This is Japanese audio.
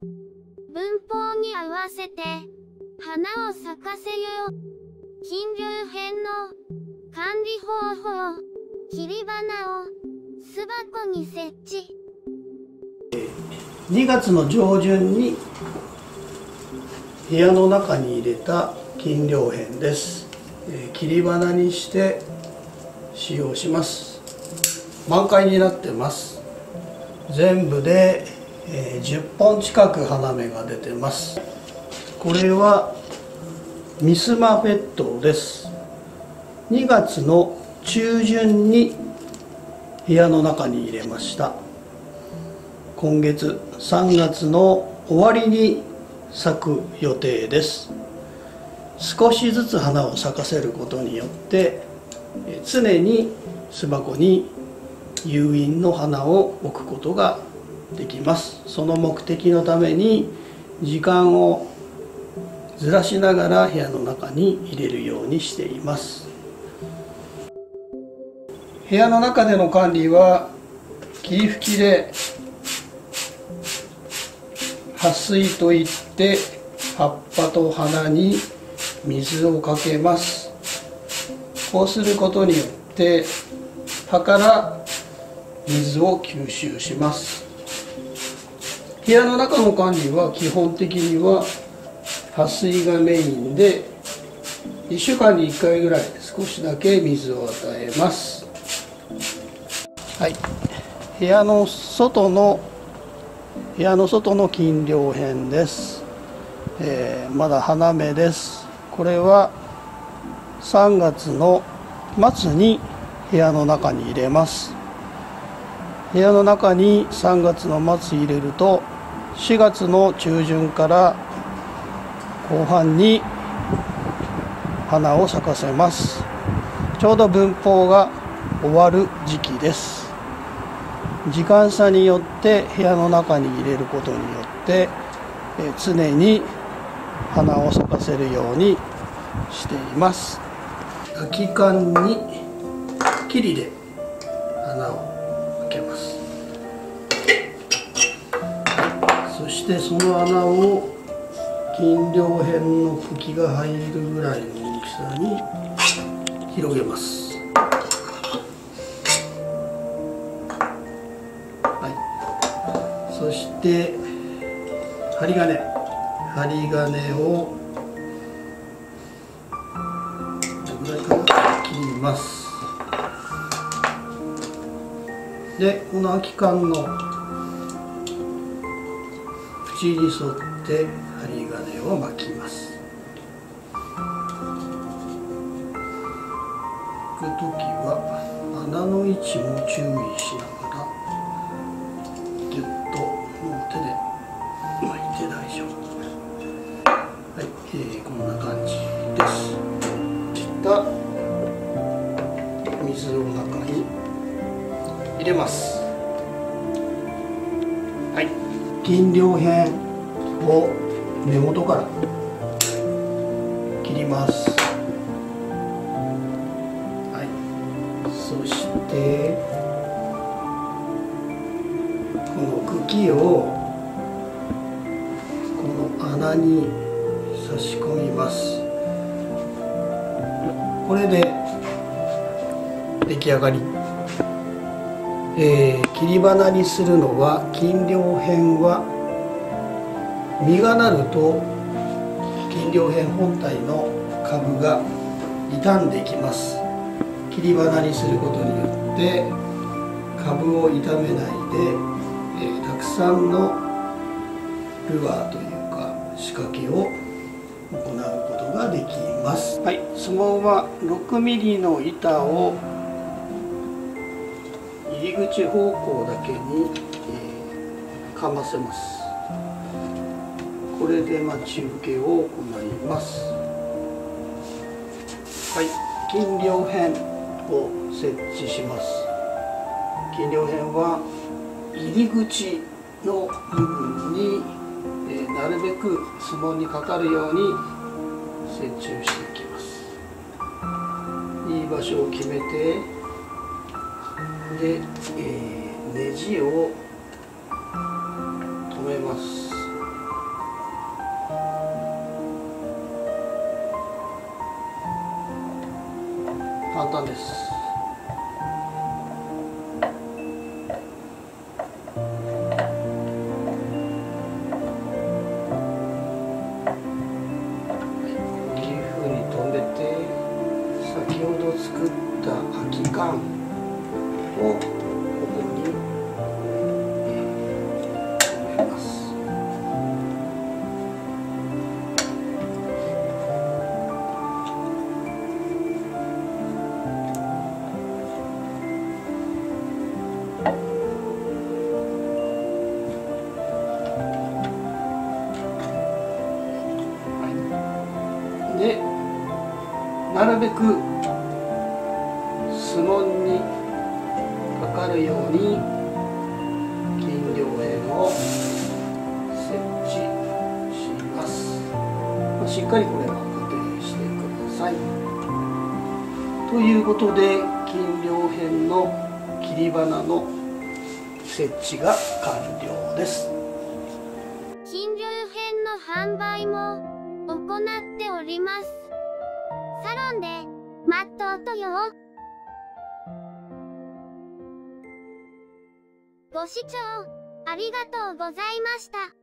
文法に合わせて花を咲かせよ。金龍編の管理方法。切り花を巣箱に設置。 2月の上旬に部屋の中に入れた金龍片です。切り花にして使用します。満開になってます。全部で10本近く花芽が出てます。これはミスマフェットです。2月の中旬に部屋の中に入れました。今月3月の終わりに咲く予定です。少しずつ花を咲かせることによって常に巣箱に誘引の花を置くことができます。その目的のために時間をずらしながら部屋の中に入れるようにしています。部屋の中での管理は霧吹きで撥水といって葉っぱと花に水をかけます。こうすることによって葉から水を吸収します。部屋の中の管理は基本的には撥水がメインで1週間に1回ぐらい少しだけ水を与えます。はい、部屋の外の金龍片です。まだ花芽です。これは3月の末に部屋の中に入れます。部屋の中に3月の末入れると4月の中旬から後半に花を咲かせます。ちょうど分蜂が終わる時期です。時間差によって部屋の中に入れることによって常に花を咲かせるようにしています。空き缶にキリで穴を開けます。そしてその穴を金龍片の茎が入るぐらいの大きさに広げます。そして針金をこれぐらいから切ります。でこの空き缶の縁に沿って針金を巻きます。巻くときは穴の位置も注意しながらギュッと手で巻いて大丈夫。はい、こんな感じです。した水を中に入れます。はい、金龍片を根元から切ります。はい、そしてこの茎をこの穴に差し込みます。これで出来上がり。切り花にするのは金龍片は実がなると金龍片本体の株が傷んでいきます。切り花にすることによって株を傷めないで、たくさんのルアーというか仕掛けを行うことができます。はい、相撲は6ミリの板を入り口方向だけに、かませます。これで待ち受けを行います。はい、金龍片を設置します。金龍片は入り口の部分に、なるべく相撲にかかるように設置をしていきます。いい場所を決めてで、ネジを止めます。 簡単です。こういうふうに留めて、先ほど作った空き缶をここに留めます。で、なるべくスモンにかかるように金両片を設置します。しっかりこれは固定してください。ということで、金両片の切り花の設置が完了です。 金龍片の販売も行っております。サロンで待っとうとよ。ご視聴ありがとうございました。